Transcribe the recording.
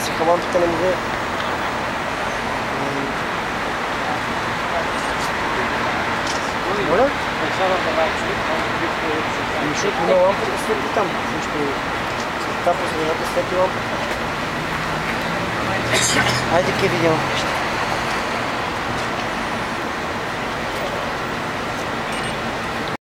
късаха лампите, не мога. Моля? Защото има лампата светли там. Светта по средата светли лампата. Айде, ке видео.